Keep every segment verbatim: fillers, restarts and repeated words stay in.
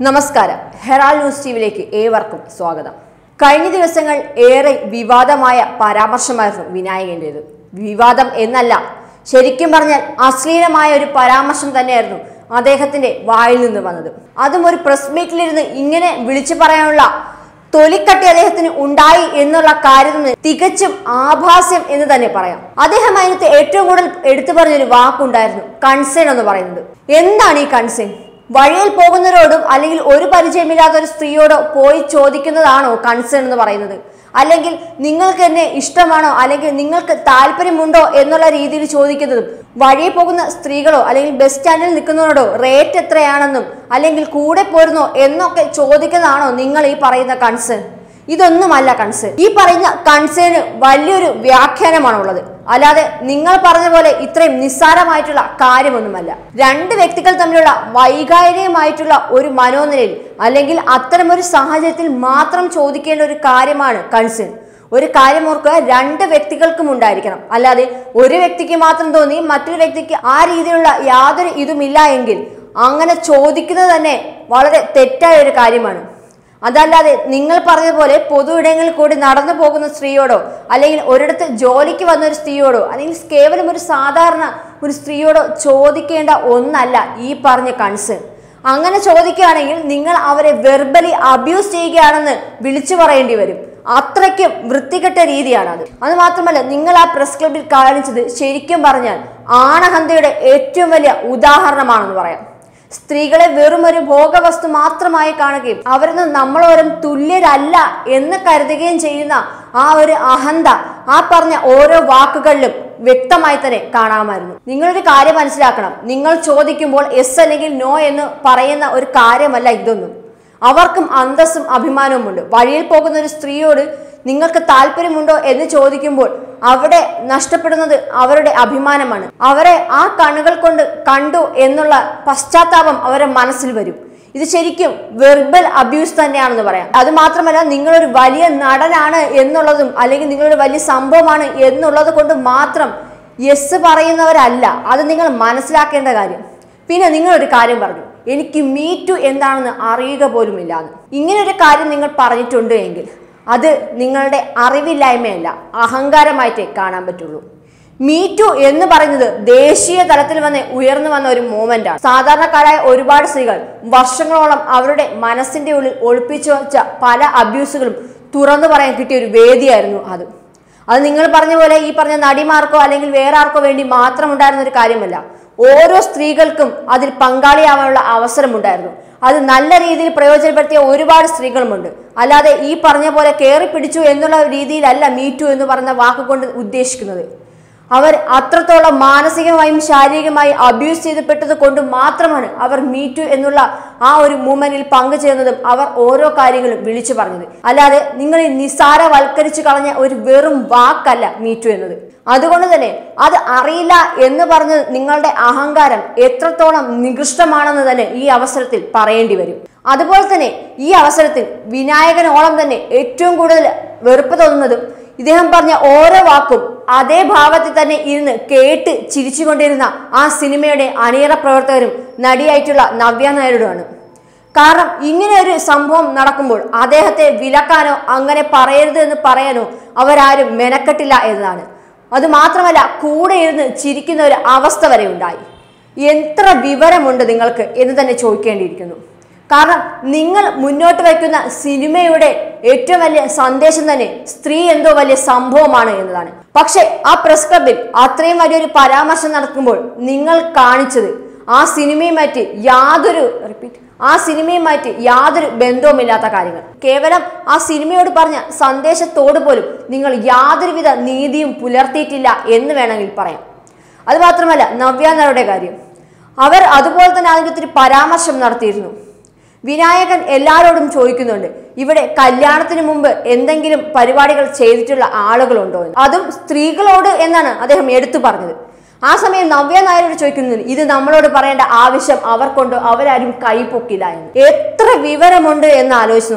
നമസ്കാരം, Herald news ടിവിയിലേക്ക് ഏവർക്കും സ്വാഗതം. കഴിഞ്ഞ ദിവസങ്ങൾ ഏറെ വിവാദമായ പരാമർശമായിരുന്നു വിനായകന്റേത്. വിവാദം എന്നല്ല, ശരിക്കും പറഞ്ഞാൽ അശ്ലീലമായ ഒരു പരാമർശം തന്നെയായിരുന്നു അദ്ദേഹത്തിന്റെ വായിൽ നിന്ന് വന്നത്. അതും ഒരു പ്രസ് മീറ്റിലിരുന്ന് ഇങ്ങനെ വിളിച്ചു പറയാനുള്ള തൊലിക്കട്ടി അദ്ദേഹത്തിന് ഉണ്ടായി എന്നുള്ള കാര്യം തികച്ചും ആഭാസ്യം എന്ന് തന്നെ പറയാം. അദ്ദേഹം അതിനകത്ത് ഏറ്റവും കൂടുതൽ എടുത്തു പറഞ്ഞൊരു വാക്കുണ്ടായിരുന്നു, കൺസേൺ എന്ന് പറയുന്നത്. എന്താണ് ഈ കൺസേൺ? വഴിയിൽ പോകുന്നവരോടും അല്ലെങ്കിൽ ഒരു പരിചയമില്ലാത്ത ഒരു സ്ത്രീയോടോ പോയി ചോദിക്കുന്നതാണോ കൺസേൺ എന്ന് പറയുന്നത്? അല്ലെങ്കിൽ നിങ്ങൾക്ക് എന്നെ ഇഷ്ടമാണോ അല്ലെങ്കിൽ നിങ്ങൾക്ക് താല്പര്യമുണ്ടോ എന്നുള്ള രീതിയിൽ ചോദിക്കുന്നതും വഴിയിൽ പോകുന്ന സ്ത്രീകളോ അല്ലെങ്കിൽ ബസ് സ്റ്റാൻഡിൽ നിൽക്കുന്നവരോടോ റേറ്റ് എത്രയാണെന്നും അല്ലെങ്കിൽ കൂടെ പോരുന്നോ എന്നൊക്കെ ചോദിക്കുന്നതാണോ നിങ്ങൾ ഈ പറയുന്ന കൺസേൺ? ഇതൊന്നുമല്ല കൺസേൺ. ഈ പറയുന്ന കൺസേണ് വലിയൊരു വ്യാഖ്യാനമാണുള്ളത്, അല്ലാതെ നിങ്ങൾ പറഞ്ഞ പോലെ ഇത്രയും നിസ്സാരമായിട്ടുള്ള കാര്യമൊന്നുമല്ല. രണ്ട് വ്യക്തികൾ തമ്മിലുള്ള വൈകാരികമായിട്ടുള്ള ഒരു മനോനിലയിൽ അല്ലെങ്കിൽ അത്തരം ഒരു സാഹചര്യത്തിൽ മാത്രം ചോദിക്കേണ്ട ഒരു കാര്യമാണ് കൺസേൺ. ഒരു കാര്യം ഓർക്കുക, രണ്ട് വ്യക്തികൾക്കും ഉണ്ടായിരിക്കണം. അല്ലാതെ ഒരു വ്യക്തിക്ക് മാത്രം തോന്നി മറ്റൊരു വ്യക്തിക്ക് ആ രീതിയിലുള്ള യാതൊരു ഇതുമില്ല എങ്കിൽ അങ്ങനെ ചോദിക്കുന്നത് തന്നെ വളരെ തെറ്റായ ഒരു കാര്യമാണ്. അതല്ലാതെ നിങ്ങൾ പറഞ്ഞതുപോലെ പൊതു ഇടങ്ങളിൽ കൂടി നടന്നു പോകുന്ന സ്ത്രീയോടോ അല്ലെങ്കിൽ ഒരിടത്ത് ജോലിക്ക് വന്ന ഒരു സ്ത്രീയോടോ അല്ലെങ്കിൽ കേവലം ഒരു സാധാരണ ഒരു സ്ത്രീയോടോ ചോദിക്കേണ്ട ഒന്നല്ല ഈ പറഞ്ഞ കൺസേൺ. അങ്ങനെ ചോദിക്കുകയാണെങ്കിൽ നിങ്ങൾ അവരെ വെർബലി അബ്യൂസ് ചെയ്യുകയാണെന്ന് വിളിച്ചു പറയേണ്ടി വരും. അത്രയ്ക്കും വൃത്തികെട്ട രീതിയാണ് അത്. അത് മാത്രമല്ല, നിങ്ങൾ ആ പ്രസ് ക്ലബിൽ കാണിച്ചത് ശരിക്കും പറഞ്ഞാൽ ആണഹന്തയുടെ ഏറ്റവും വലിയ ഉദാഹരണമാണെന്ന് പറയാം. സ്ത്രീകളെ വെറും ഒരു ഭോഗവസ്തു മാത്രമായി കാണുകയും അവരൊന്നും നമ്മളോരം തുല്യരല്ല എന്ന് കരുതുകയും ചെയ്യുന്ന ആ ഒരു അഹന്ത ആ പറഞ്ഞ ഓരോ വാക്കുകളിലും വ്യക്തമായി തന്നെ കാണാമായിരുന്നു. നിങ്ങളൊരു കാര്യം മനസ്സിലാക്കണം, നിങ്ങൾ ചോദിക്കുമ്പോൾ എസ് അല്ലെങ്കിൽ നോ എന്ന് പറയുന്ന ഒരു കാര്യമല്ല ഇതൊന്നും. അവർക്കും അന്തസ്സും അഭിമാനവും ഉണ്ട്. വഴിയിൽ പോകുന്ന ഒരു സ്ത്രീയോട് നിങ്ങൾക്ക് താല്പര്യമുണ്ടോ എന്ന് ചോദിക്കുമ്പോൾ അവിടെ നഷ്ടപ്പെടുന്നത് അവരുടെ അഭിമാനമാണ്. അവരെ ആ കണ്ണുകൾ കൊണ്ട് കണ്ടു എന്നുള്ള പശ്ചാത്താപം അവരുടെ മനസ്സിൽ വരും. ഇത് ശരിക്കും വെർബൽ അബ്യൂസ് തന്നെയാണെന്ന് പറയാം. അത് മാത്രമല്ല, നിങ്ങളൊരു വലിയ നടനാണ് എന്നുള്ളതും അല്ലെങ്കിൽ നിങ്ങളൊരു വലിയ സംഭവമാണ് എന്നുള്ളത് കൊണ്ട് മാത്രം യെസ് പറയുന്നവരല്ല. അത് നിങ്ങൾ മനസ്സിലാക്കേണ്ട കാര്യം. പിന്നെ നിങ്ങളൊരു കാര്യം പറഞ്ഞു, എനിക്ക് മീ ടു എന്താണെന്ന് അറിയുക പോലുമില്ല എന്ന്. ഇങ്ങനെ ഒരു കാര്യം നിങ്ങൾ പറഞ്ഞിട്ടുണ്ട് എങ്കിൽ അത് നിങ്ങളുടെ അറിവില്ലായ്മയല്ല, അഹങ്കാരമായിട്ടേ കാണാൻ പറ്റുള്ളൂ. മീ ടു എന്ന് പറയുന്നത് ദേശീയ തലത്തിൽ വന്ന് ഉയർന്നു വന്ന ഒരു മൂവ്മെന്റ് ആണ്. സാധാരണക്കാരായ ഒരുപാട് സ്ത്രീകൾ വർഷങ്ങളോളം അവരുടെ മനസ്സിന്റെ ഉള്ളിൽ ഒളിപ്പിച്ചു വെച്ച പല അബ്യൂസുകളും തുറന്നു പറയാൻ കിട്ടിയ ഒരു വേദിയായിരുന്നു അത്. അത് നിങ്ങൾ പറഞ്ഞ പോലെ ഈ പറഞ്ഞ നടിമാർക്കോ അല്ലെങ്കിൽ വേറെ ആർക്കോ വേണ്ടി മാത്രം ഉണ്ടായിരുന്ന ഒരു കാര്യമല്ല. ഓരോ സ്ത്രീകൾക്കും അതിൽ പങ്കാളിയാവാനുള്ള അവസരമുണ്ടായിരുന്നു. അത് നല്ല രീതിയിൽ പ്രയോജനപ്പെടുത്തിയ ഒരുപാട് സ്ത്രീകളുമുണ്ട്. അല്ലാതെ ഈ പറഞ്ഞ പോലെ കയറി പിടിച്ചു എന്നുള്ള രീതിയിലല്ല മീ ടു എന്ന് പറഞ്ഞ വാക്കുകൊണ്ട് ഉദ്ദേശിക്കുന്നത്. അവർ അത്രത്തോളം മാനസികമായും ശാരീരികമായും അബ്യൂസ് ചെയ്യപ്പെട്ടത് കൊണ്ട് മാത്രമാണ് അവർ മീ ടു എന്നുള്ള ആ ഒരു മൂവ്മെന്റിൽ പങ്കുചേർന്നതും അവർ ഓരോ കാര്യങ്ങളും വിളിച്ചു പറഞ്ഞത്. അല്ലാതെ നിങ്ങൾ ഈ നിസാരവൽക്കരിച്ചു കളഞ്ഞ ഒരു വെറും വാക്കല്ല മീ ടു എന്നത്. അതുകൊണ്ട് തന്നെ അത് അറിയില്ല എന്ന് പറഞ്ഞത് നിങ്ങളുടെ അഹങ്കാരം എത്രത്തോളം നികൃഷ്ടമാണെന്ന് തന്നെ ഈ അവസരത്തിൽ പറയേണ്ടി വരും. അതുപോലെ തന്നെ ഈ അവസരത്തിൽ വിനായകനോളം തന്നെ ഏറ്റവും കൂടുതൽ വെറുപ്പ് തോന്നുന്നതും ഇദ്ദേഹം പറഞ്ഞ ഓരോ വാക്കും അതേ ഭാവത്തിൽ തന്നെ ഇരുന്ന് കേട്ട് ചിരിച്ചുകൊണ്ടിരുന്ന ആ സിനിമയുടെ അണിയറ പ്രവർത്തകരും നടിയായിട്ടുള്ള നവ്യ നായരുമാണ്. കാരണം ഇങ്ങനെ ഒരു സംഭവം നടക്കുമ്പോൾ അദ്ദേഹത്തെ വിലക്കാനോ അങ്ങനെ പറയരുത് എന്ന് പറയാനോ അവരാരും മെനക്കെട്ടില്ല എന്നതാണ്. അത് മാത്രമല്ല, കൂടെ ഇരുന്ന് ചിരിക്കുന്ന ഒരു അവസ്ഥ വരെ ഉണ്ടായി. എത്ര വിവരമുണ്ട് നിങ്ങൾക്ക് എന്ന് തന്നെ ചോദിക്കേണ്ടിയിരിക്കുന്നു. കാരണം നിങ്ങൾ മുന്നോട്ട് വയ്ക്കുന്ന സിനിമയുടെ ഏറ്റവും വലിയ സന്ദേശം തന്നെ സ്ത്രീ എന്തോ വലിയ സംഭവമാണ് എന്നതാണ്. പക്ഷെ ആ പ്രസ് ക്ലബിൽ അത്രയും വലിയൊരു പരാമർശം നടക്കുമ്പോൾ നിങ്ങൾ കാണിച്ചത് ആ സിനിമയുമായിട്ട് യാതൊരു റിപ്പീറ്റ് ആ സിനിമയുമായിട്ട് യാതൊരു ബന്ധവുമില്ലാത്ത കാര്യങ്ങൾ. കേവലം ആ സിനിമയോട് പറഞ്ഞ സന്ദേശത്തോട് പോലും നിങ്ങൾ യാതൊരുവിധ നീതിയും പുലർത്തിയിട്ടില്ല എന്ന് വേണമെങ്കിൽ പറയാം. അത് മാത്രമല്ല, നവ്യ നായരുടെ കാര്യം അവർ അതുപോലെ തന്നെ അതിനൊത്തിരി പരാമർശം നടത്തിയിരുന്നു. വിനായകൻ എല്ലാവരോടും ചോദിക്കുന്നുണ്ട്, ഇവിടെ കല്യാണത്തിന് മുമ്പ് എന്തെങ്കിലും പരിപാടികൾ ചെയ്തിട്ടുള്ള ആളുകളുണ്ടോ എന്ന്. അതും സ്ത്രീകളോട് എന്നാണ് അദ്ദേഹം എടുത്തു പറഞ്ഞത്. ആ സമയം നവ്യ നായരോട് ചോദിക്കുന്നത്, ഇത് നമ്മളോട് പറയേണ്ട ആവശ്യം അവർക്കുണ്ടോ, അവരാരും കൈ പൊക്കില്ല എന്ന്. എത്ര വിവരമുണ്ട് എന്ന് ആലോചിച്ച് നോക്കണം.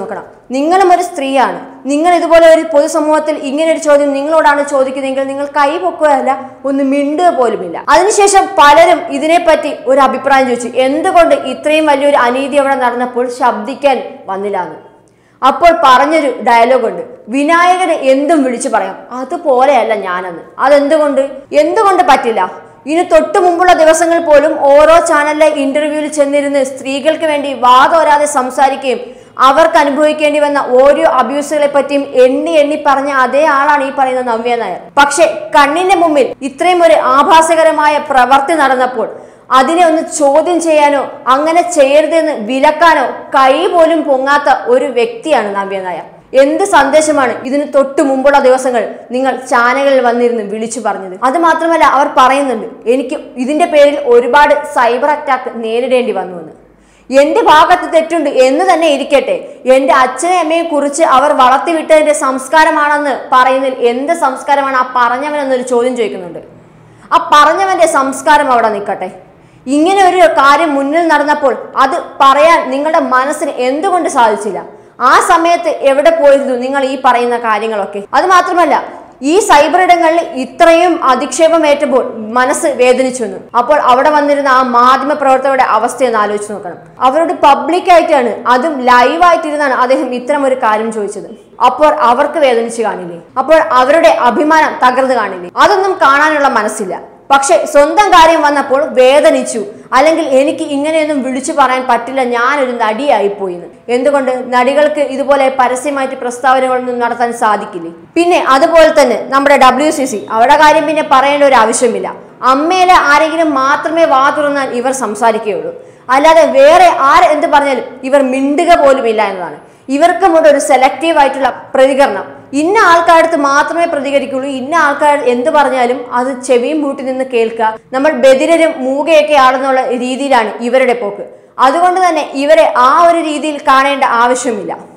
നിങ്ങളും ഒരു സ്ത്രീയാണ്. നിങ്ങൾ ഇതുപോലെ ഒരു പൊതുസമൂഹത്തിൽ ഇങ്ങനെ ഒരു ചോദ്യം നിങ്ങളോടാണ് ചോദിക്കുന്നതെങ്കിൽ നിങ്ങൾ കൈ പൊക്കുകയല്ല, ഒന്ന് മിണ്ടുക പോലുമില്ല. അതിനുശേഷം പലരും ഇതിനെപ്പറ്റി ഒരു അഭിപ്രായം ചോദിച്ചു, എന്തുകൊണ്ട് ഇത്രയും വലിയൊരു അനീതി അവിടെ നടന്നപ്പോൾ ശബ്ദിക്കാൻ വന്നില്ലാന്ന്. അപ്പോൾ പറഞ്ഞൊരു ഡയലോഗ് ഉണ്ട്, വിനായകന് എന്തും വിളിച്ചു പറയാം, അതുപോലെയല്ല ഞാനെന്ന്. അതെന്തുകൊണ്ട് എന്തുകൊണ്ട് പറ്റില്ല? ഇനി തൊട്ടു മുമ്പുള്ള ദിവസങ്ങൾ പോലും ഓരോ ചാനലിലെ ഇന്റർവ്യൂവിൽ ചെന്നിരുന്ന് സ്ത്രീകൾക്ക് വേണ്ടി വാതോരാതെ സംസാരിക്കുകയും അവർക്ക് അനുഭവിക്കേണ്ടി വന്ന ഓരോ അബ്യൂസുകളെ പറ്റിയും എണ്ണി എണ്ണി പറഞ്ഞ അതേ ആളാണ് ഈ പറയുന്ന നവ്യ നായർ. പക്ഷെ കണ്ണിന്റെ മുമ്പിൽ ഇത്രയും ഒരു ആഭാസകരമായ പ്രവൃത്തി നടന്നപ്പോൾ അതിനെ ഒന്ന് ചോദ്യം ചെയ്യാനോ അങ്ങനെ ചെയ്യരുതെന്ന് വിലക്കാനോ കൈ പോലും പൊങ്ങാത്ത ഒരു വ്യക്തിയാണ് നവ്യ നായർ. എന്ത് സന്ദേശമാണ് ഇതിന് തൊട്ടു മുമ്പുള്ള ദിവസങ്ങൾ നിങ്ങൾ ചാനലുകളിൽ വന്നിരുന്ന് വിളിച്ചു പറഞ്ഞത്? അത് മാത്രമല്ല, അവർ പറയുന്നുണ്ട് എനിക്ക് ഇതിന്റെ പേരിൽ ഒരുപാട് സൈബർ അറ്റാക്ക് നേരിടേണ്ടി വന്നു എന്ന്. എന്റെ ഭാഗത്ത് തെറ്റുണ്ട് എന്ന് തന്നെ ഇരിക്കട്ടെ, എന്റെ അച്ഛനെ അമ്മയെ കുറിച്ച് അവർ വളർത്തിവിട്ടതിന്റെ സംസ്കാരമാണെന്ന് പറയുന്നതിൽ എന്ത് സംസ്കാരമാണ് ആ പറഞ്ഞവൻ എന്നൊരു ചോദ്യം ചോദിക്കുന്നുണ്ട്. ആ പറഞ്ഞവന്റെ സംസ്കാരം അവിടെ നിൽക്കട്ടെ. ഇങ്ങനെ ഒരു കാര്യം മുന്നിൽ നടന്നപ്പോൾ അത് പറയാൻ നിങ്ങളുടെ മനസ്സിന് എന്തുകൊണ്ട് സാധിച്ചില്ല? ആ സമയത്ത് എവിടെ പോയിരുന്നു നിങ്ങൾ ഈ പറയുന്ന കാര്യങ്ങളൊക്കെ? അത് മാത്രമല്ല, ഈ സൈബർ ഇടങ്ങളിൽ ഇത്രയും അധിക്ഷേപം ഏറ്റപ്പോൾ മനസ്സ് വേദനിച്ചു വന്നു. അപ്പോൾ അവിടെ വന്നിരുന്ന ആ മാധ്യമ പ്രവർത്തകരുടെ അവസ്ഥയെന്ന് ആലോചിച്ച് നോക്കണം. അവരോട് പബ്ലിക്കായിട്ടാണ്, അതും ലൈവായിട്ടിരുന്നാണ് അദ്ദേഹം ഇത്തരം ഒരു കാര്യം ചോദിച്ചത്. അപ്പോൾ അവർക്ക് വേദനിച്ച് കാണില്ലേ? അപ്പോൾ അവരുടെ അഭിമാനം തകർന്നു കാണില്ലേ? അതൊന്നും കാണാനുള്ള മനസ്സില്ല. പക്ഷെ സ്വന്തം കാര്യം വന്നപ്പോൾ വേദനിച്ചു, അല്ലെങ്കിൽ എനിക്ക് ഇങ്ങനെയൊന്നും വിളിച്ചു പറയാൻ പറ്റില്ല, ഞാനൊരു നടിയായി പോയിന്ന്. എന്തുകൊണ്ട് നടികൾക്ക് ഇതുപോലെ പരസ്യമായിട്ട് പ്രസ്താവനകളൊന്നും നടത്താൻ സാധിക്കില്ലേ? പിന്നെ അതുപോലെ തന്നെ നമ്മുടെ ഡബ്ല്യു സി സി അവരുടെ കാര്യം പിന്നെ പറയേണ്ട ഒരു ആവശ്യമില്ല. അമ്മയിലെ ആരെങ്കിലും മാത്രമേ വാ തുറന്നാൽ ഇവർ സംസാരിക്കുകയുള്ളൂ, അല്ലാതെ വേറെ ആര് എന്ത് പറഞ്ഞാലും ഇവർ മിണ്ടുക പോലുമില്ല എന്നതാണ്. ഇവർക്കും കൂടെ ഒരു സെലക്റ്റീവ് ആയിട്ടുള്ള പ്രതികരണം. ഇന്ന ആൾക്കാരടുത്ത് മാത്രമേ പ്രതികരിക്കുള്ളൂ, ഇന്ന ആൾക്കാർ എന്ത് പറഞ്ഞാലും അത് ചെവിയും പൂട്ടി നിന്ന് കേൾക്കുക, നമ്മൾ ബധിരരും മൂകയൊക്കെ ആണെന്നുള്ള രീതിയിലാണ് ഇവരുടെ പോക്ക്. അതുകൊണ്ട് തന്നെ ഇവരെ ആ ഒരു രീതിയിൽ കാണേണ്ട ആവശ്യമില്ല.